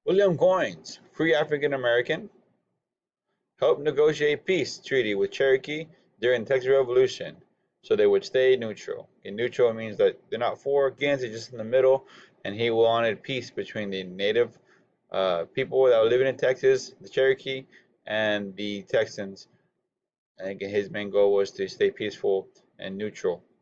William Goyens, free African American, helped negotiate peace treaty with Cherokee during the Texas Revolution, so they would stay neutral. And neutral means that they're not for or against, they're just in the middle. And he wanted peace between the native people that were living in Texas, the Cherokee, and the Texans. And again, his main goal was to stay peaceful and neutral.